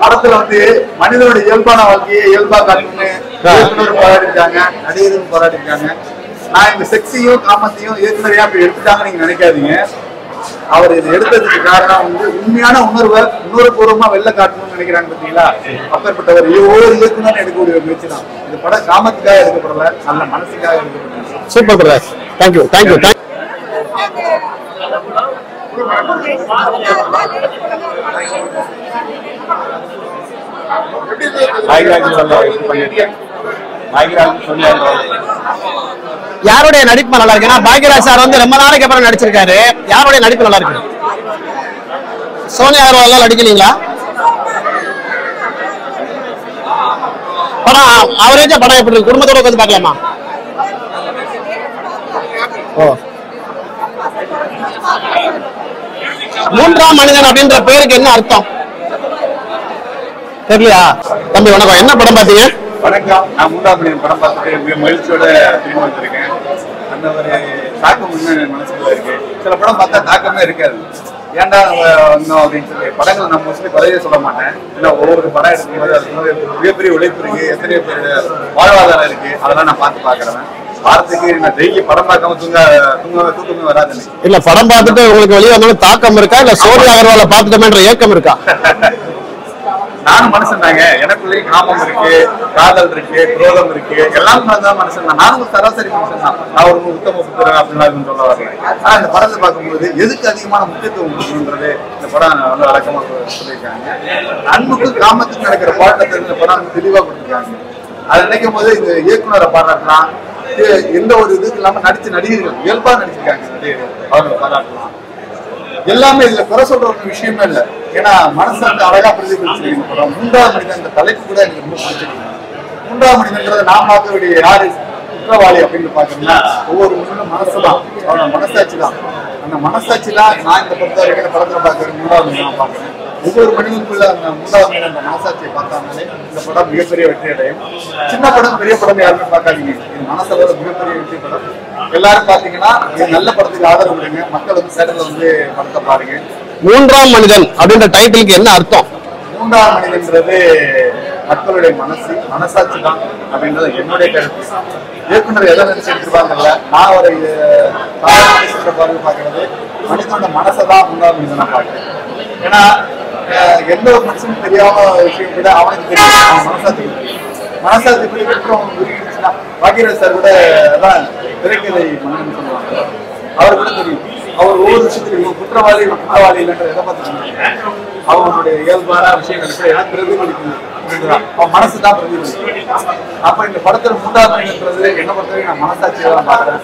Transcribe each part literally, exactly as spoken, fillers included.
படத்துல வந்து மனிதனுடைய இயல்பான வாழ்க்கையை இயல்பா காட்டுன்னு போராடி இருக்காங்க, நடிகர்கள் போராடி இருக்காங்க. நான் இந்த செக்ஸையும் காமத்தையும் ஏற்கனவே அப்படி எடுத்துட்டாங்க நீங்க நினைக்காதீங்க. அவர் இதை எடுத்ததுக்கு காரணம் வந்து உண்மையான உணர்வை உணர்வுபூர்வமா வெளில காட்டணும்னு நினைக்கிறாங்க பார்த்தீங்களா. அப்பேற்பட்டவர் ஒவ்வொரு இயக்குனரும் எடுக்கக்கூடிய ஒரு முயற்சி தான். இந்த படம் காமத்துக்காக எடுக்கப்படல, நல்ல மனசுக்காக எடுக்கப்பட்டது. Super brother, thank you thank you thank you. யாருடைய நடிப்பு நல்லா இருக்கு? பாக்யராஜ் சார் வந்து ரொம்ப நாளைக்கு அப்புறம் நடிச்சிருக்காரு. யாருடைய நடிப்பு நல்லா இருக்கு? சோனியா அகர்வால் நடிக்கலீங்களா? படம் அவரேஜா படம் எப்படி இருக்கு? குடும்பத்தோட உட்காந்து பார்க்கலாமா? ஓ, மூன்றாம் மனிதன் அப்படின்ற பேருக்கு என்ன அர்த்தம் தெரியலையா? தம்பி வணக்கம், என்ன படம் பாத்தீங்க? வணக்கம், நான் மூன்றாம் மனிதன் படம் பார்த்துட்டு மிக மகிழ்ச்சியோட திரும்ப வந்திருக்கேன். அந்த ஒரு தாக்கம் இன்னும் மனசுக்குள்ள இருக்கு. சில படம் பார்த்தா தாக்கமே இருக்காது, ஏன்டா வந்தோம் அப்படின்னு சொல்லி. படங்கள் நான் மோஸ்ட்லி பதவியே சொல்ல மாட்டேன். இல்லை, ஒவ்வொரு படம் எடுக்கும்போது அதுக்கு மிகப்பெரிய உழைப்பு இருக்கு, எத்தனையோ பேர் வாழ்வாதாரம் இருக்கு, அதெல்லாம் நான் பார்த்து பார்க்குறேன். வாரத்துக்கு நான் டெய்லி படம் பார்க்காம தூங்க தூங்க தூக்கமே வராது. இல்ல, படம் பார்த்துட்டு உங்களுக்கு வெளியே வந்தாலும் தாக்கம் இருக்கா, இல்ல சோனியா அகர்வாலை பார்த்துட்டோமேன்ற ஏக்கம் இருக்கா? நானும் மனுஷன் தாங்க, எனக்குள்ளேயும் காமம் இருக்கு, காதல் இருக்கு, குரோதம் இருக்கு, எல்லாம் தான் மனுஷன் தான். நானும் சராசரி மனுஷன் தான். நான் ஒரு உத்தம புத்திரன் அப்படின்லாம் சொல்ல வரேன். ஆனா இந்த படத்தை பார்க்கும்போது எதுக்கு அதிகமான முக்கியத்துவம் கொடுக்கணுன்றது இந்த படம் வந்து வழக்கமா சொல்லியிருக்காங்க. அன்புக்கும் காமத்துக்கும் நடக்கிற போராட்டத்தை இந்த படம் தெளிவா கொடுத்துருக்காங்க. அதை நினைக்கும் போது இந்த இயக்குனரை பாராட்டலாம். எந்த ஒரு இதுக்கு இல்லாம நடிச்ச நடிகர்கள் இயல்பா நடிச்சிருக்காங்க, நடிகர்கள் அவங்களை பாராட்டலாம். எல்லாமே இதுல குறை சொல்ற ஒரு விஷயமே இல்லை, ஏன்னா மனசு வந்து அழகா பிரதிபலிச்சிருக்கு இந்த படம். மூன்றாவது மனிதன் இந்த தலைப்பு கூட எனக்கு ரொம்ப பிடிச்சிருக்கு. மூன்றாவது மனிதன்றதை நான் பார்க்க வேண்டிய யாரு குற்றவாளி அப்படின்னு பாத்தீங்கன்னா ஒவ்வொரு மனிதனும் மனசுதான், அவனோட மனசாட்சி தான். அந்த மனசாட்சி தான் நான் இந்த பொறுத்த வரைக்கும் இந்த படத்துல பாக்குறேன். மூன்றாவது மனிதன் நான் பாக்குறேன். ஒவ்வொரு மனிதனுக்குள்ள அந்த மூன்றாவது மனிதன் அந்த மனசாட்சியை பார்த்தாங்களே இந்த படம் மிகப்பெரிய வெற்றி அடையும். சின்ன படம் பெரிய படம் யாருமே பார்க்காதீங்க, இது மனசளவு மிகப்பெரிய வெற்றி படம். எல்லாரும் பாத்தீங்கன்னா நல்ல படத்துக்கு ஆதரவு கொடுங்க, மக்கள் வந்து சேனல்ல வந்து படத்தை பாருங்க. மூன்றாம் மனிதன் அப்படின்ற டைட்டிலுக்கு என்ன அர்த்தம்? மூன்றாம் மனிதன்றது மக்களுடைய மனசு மனசாட்சி தான் அப்படின்றது என்னுடைய கருத்து. இயக்குனர் எதை நினைச்சு எடுத்துருப்பாங்கல்ல, நான் ஒரு பார்வை பார்க்கறது மனிதனோட மனசை தான் மூன்றாம் மனிதனா பார்க்கிறேன். ஏன்னா எந்த ஒரு மனுஷனும் தெரியாம விஷயம் கூட அவனுக்கு தெரியும், அவன் மனசாட்சி மனசாட்சி படி குற்றம் உருகிடுச்சுன்னா பாக்யராஜ் சார் கூட அதான் திரைக்கதை மன்னன் சொல்லுவாங்க. அவர் கூட தெரியும், அவர் ஒவ்வொரு விஷயத்திலும் குற்றவாளி குற்றவாளி இல்லைன்ற எதை பார்த்து அவனுடைய இயல்பான விஷயங்கள் கூட எனக்கு பிரதிபலிக்கணும் அப்படின்றதான், அவன் மனசு தான் பிரதிபலிக்கும். அப்ப இந்த படத்துல மூன்றாவது மனிதன்றது என்ன பொறுத்தவரைக்கும் நான் மனசாட்சியை தான் பார்க்கிறேன்.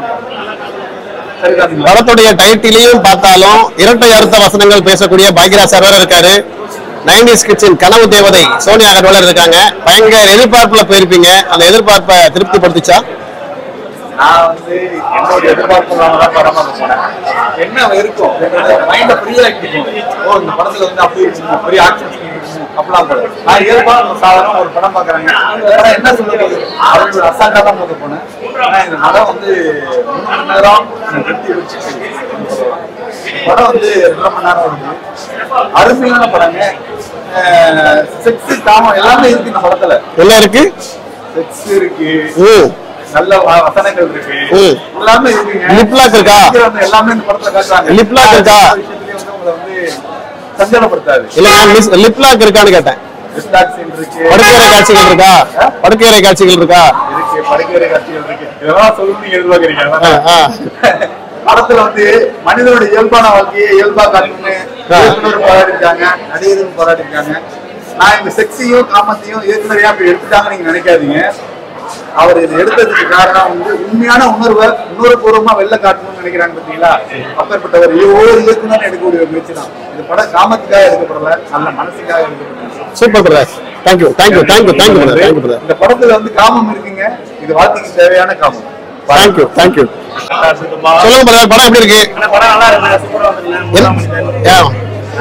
படத்துடைய டைட்டிலையும் பார்த்தாலும் இரட்டை அர்த்த வசனங்கள் பேசக்கூடிய பாக்யராஜ் சார் வேற இருக்காரு. நைன்டிஸ் கிட்ஸின் கனவு தேவதை சோனியா அகர்வால் இருக்காங்க. பயங்கர எதிர்பார்ப்புல போயிருப்பீங்க, அந்த எதிர்பார்ப்பை திருப்திப்படுத்திச்சா? நான் வந்து என்னோட எதிர்பார்ப்பு தான் படமா போனேன். என்ன இருக்கும் மைண்ட ஃப்ரீயா இருக்கும். ஓ, இந்த படத்துல வந்து அப்படி இருக்கும், பெரிய ஆக்ஷன் அப்படிலாம் போல. நான் இயல்பா சாதாரண ஒரு படம் பாக்குறாங்க, படம் என்ன சொல்றது அவங்களோட அசால்ட்டா தான் போக போனேன். ஆனா இந்த படம் வந்து மூணு மணி நேரம் திருப்தி வச்சு படம் வந்து ரெண்டரை மணி நேரம் வருது. அருமையான படங்க. செக்ஸ் காமம் எல்லாமே இருக்கு இந்த படத்துல. எல்லாம் இருக்கு, செக்ஸ் இருக்கு, நல்ல வசனங்கள் இருக்கு, எல்லாமே இருக்குங்க. லிப் லாக் இருக்கா? எல்லாமே இந்த படத்துல காட்டுறாங்க. லிப் லாக் இருக்கா? விஷயத்துலயே வந்து உங்களை வந்து சஞ்சலப்படுத்தாது. இல்ல, நான் லிப் லாக் இருக்கான்னு கேட்டேன். லிப் லாக் சீன் இருக்கு, படுக்கையறை காட்சிகள் இருக்கா? படுக்கையறை காட்சிகள் இருக்கா? இருக்கு, படுக்கையறை காட்சிகள் இருக்கு. இதெல்லாம் சொல்லணும்னு எதிர்பார்க்கறீங்க. படத்துல வந்து மனிதனுடைய இயல்பான வாழ்க்கையை இயல்பா காட்டுன்னு இயக்குனர் போராடி இருக்காங்க, நடிகர்கள் போராடி இருக்காங்க. நான் இந்த செக்ஸையும் காமத்தையும் ஏற்கனவே அப்படி எடுத்துட்டாங்க நீங்க நினைக்காதீங்க. அவர் இதை எடுத்ததுக்கு காரணம் வந்து உண்மையான உணர்வை உணர்வுபூர்வமா வெளில காட்டணும்னு நினைக்கிறாங்க பார்த்தீங்களா. அப்பேற்பட்டவர் ஒவ்வொரு இயக்குனரும் எடுக்கக்கூடிய ஒரு முயற்சி தான். இந்த படம் காமத்துக்காக எடுக்கப்படல, நல்ல மனசுக்காக எடுக்கப்பட்டது. Super brother, thank you thank you thank you thank you thank you brother. இந்த படத்துல வந்து காமம் இருக்குங்க, இது வாழ்க்கைக்கு தேவையான காமம். Thank you thank you. சொல்லுங்க பிரதர், படம் எப்படி இருக்கு? படம் நல்லா இருக்கு, சூப்பரா வந்துருங்க.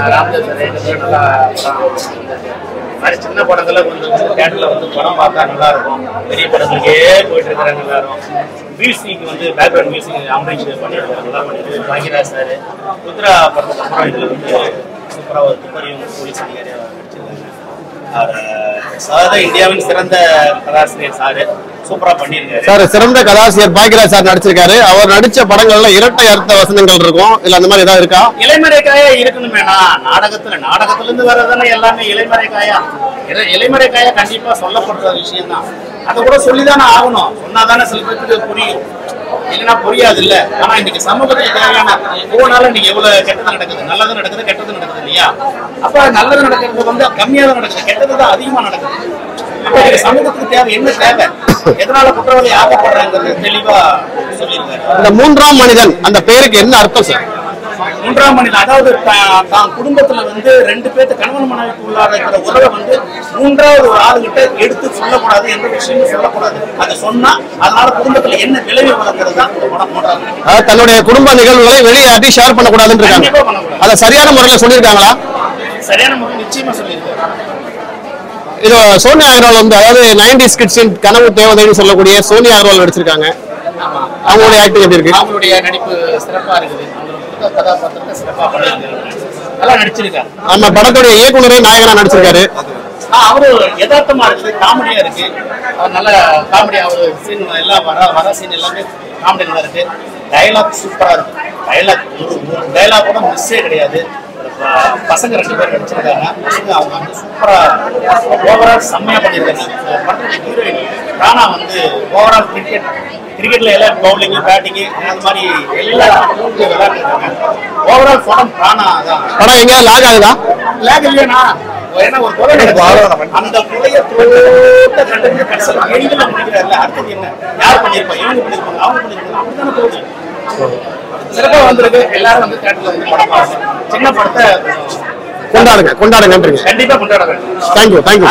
சின்ன படத்துல கொஞ்சம் தியேட்டர்ல வந்து படம் பார்த்தா நல்லா இருக்கும். பெரிய படத்துக்கே போயிட்டு இருக்கிறாங்க எல்லாரும். மியூசிக் வந்து பேக்ரவுண்ட் மியூசிக் அம்பரீஷ் பண்ணியிருக்காரு, நல்லா பண்ணிட்டு பாக்யராஜ் சார் ருத்ரா படத்துக்கு அப்புறம் இதுல வந்து சூப்பரா ஒரு துப்பறியும் போலீஸ் அதிகாரியா நடிச்சிருக்காங்க. சார் இந்தியாவின் சிறந்த கதாசிரியர் சாரு சூப்பரா பண்ணிருக்காரு சார். சிறந்த கதாசிரியர் பாக்யராஜ் சார் நடிச்சிருக்காரு. அவர் நடிச்ச படங்கள்ல இரட்டை அர்த்த வசனங்கள் இருக்கும், இல்ல அந்த மாதிரி ஏதாவது இருக்கா? இலைமறைக்காயா இருக்கணுமேனா நாடகத்துல நாடகத்துல இருந்து வர்றதானே எல்லாமே இலைமறைக்காயா. இலைமறைக்காயா கண்டிப்பா சொல்லப்படுற விஷயம் தான். அதை கூட சொல்லிதானே ஆகணும். சொன்னாதானே சில பேருக்கு புரியும், இல்லைன்னா புரியாது இல்ல. ஆனா இன்னைக்கு சமூகத்துக்கு தேவையான போனால இன்னைக்கு எவ்வளவு கெட்டது நடக்குது, நல்லது நடக்குது, கெட்டது நடக்குது இல்லையா? அப்ப நல்லது நடக்கிறது வந்து கம்மியா தான் நடக்குது, கெட்டது தான் அதிகமா நடக்குது. அப்ப சமூகத்துக்கு தேவை என்ன தேவை, எதனால குற்றவாளி ஆகப்படுறாங்கிறது தெளிவா சொல்லியிருக்காரு. இந்த மூன்றாம் மனிதன் அந்த பேருக்கு என்ன அர்த்தம் சார்? மூன்றாம் மனிதன் அதாவது தான் குடும்பத்துல வந்து ரெண்டு பேர்த்து கணவன் மனைவிக்கு உள்ளார இருக்கிற உறவை வந்து மூன்றாவது ஒரு ஆளுகிட்ட எடுத்து சொல்லக்கூடாது, எந்த விஷயமும் சொல்லக்கூடாது. அதை சொன்னா அதனால குடும்பத்துல என்ன விளைவு வளர்க்கிறது தான் படம் போடுறாங்க. தன்னுடைய குடும்ப நிகழ்வுகளை வெளியாட்டி ஷேர் பண்ணக்கூடாதுன்னு இருக்காங்க. அதை சரியான முறையில் சொல்லியிருக்காங்களா? சரியான முறையில் நிச்சயமா சொல்லியிருக்காங்க. இது சோனியா அகர்வால் வந்து அதாவது நைன்டிஸ் கிட்ஸின் கனவு தேவதைன்னு சொல்லக்கூடிய சோனியா அகர்வால் நடிச்சிருக்காங்க. அவங்களுடைய ஆக்டிங் எப்படி இருக்கு? அவங்களுடைய நடிப்பு சிறப்பா இருக்குது. கதாபாத்திரத்தை சிறப்பா பண்ணிருக்காங்க, நல்லா நடிச்சிருக்காங்க. நம்ம படத்துடைய இயக்குனரே நாயகனா நடிச்சிருக்காரு. அவரு யதார்த்தமா இருக்குது, காமெடியா இருக்கு. அவர் நல்ல காமெடி, அவரு சீன் எல்லாம் வர வர சீன் எல்லாமே காமெடி நல்லா இருக்கு. டயலாக் சூப்பரா இருக்கு. டயலாக் டயலாக் கூட மிஸ்ஸே கிடையாது. பசங்க ரெண்டு பேர் நடிச்சிருக்காங்க. பசங்க அவங்க வந்து சூப்பரா ஓவரால் செம்மையா பண்ணியிருக்காங்க. படத்துடைய ஹீரோயின் ராணா வந்து ஓவரால் கிரிக்கெட் கிரிக்கெட்ல எல்லாம் பவுலிங்கு பேட்டிங்கு அந்த மாதிரி எல்லாம் விளையாட்டுருக்காங்க. ஓவரால் படம் ராணா தான். படம் எங்க லாக் ஆகுதா? லாக் இல்லையா? ஏன்னா ஒரு கொலை நடக்குது, அந்த கொலையை தோட்ட கண்டு கடைசியில் எங்கல முடிக்கிறாருல, அடுத்தது என்ன யார் பண்ணியிருப்பா, இவங்க பண்ணியிருப்பாங்க, அவங்க பண்ணியிருப்பாங்க, அப்படித்தானே போகுது. சிறப்பா வந்திருக்கு. எல்லாரும் வந்து தேட்டர்ல வந்து படம் பாருங்க. சின்ன படத்தை கொண்டாடுங்க கொண்டாடுங்க. கண்டிப்பா கொண்டாட வேண்டும். Thank you thank you.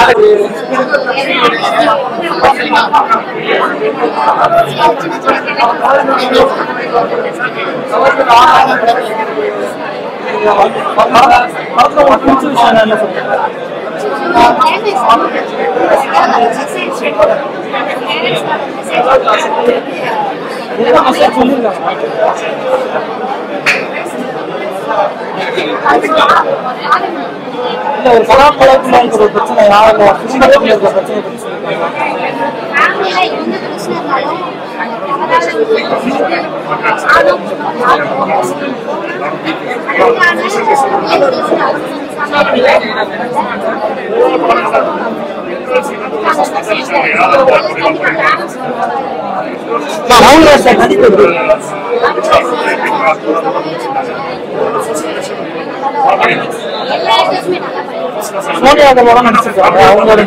ஒரு கலாப்பழத்துல இருக்கிற பிரச்சனை யாரும் குடும்பத்தில் இருக்கிற பிரச்சனை சோனியா அகர்வால் நடிச்சிருக்காங்க. அவங்களோட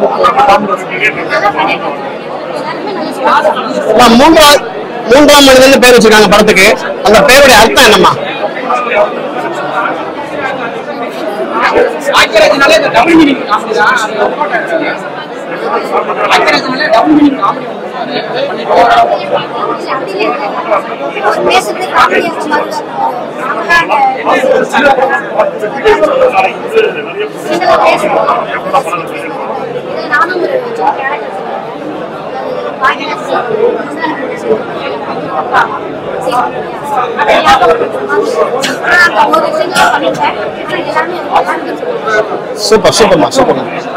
மூன்றாம் மூன்றாம் மனிதன் பேர் வச்சிருக்காங்க படத்துக்கு. அந்த பேருடைய அர்த்தம் என்னம்மா? சூப்பர் சூப்பர்மா சூப்பர்.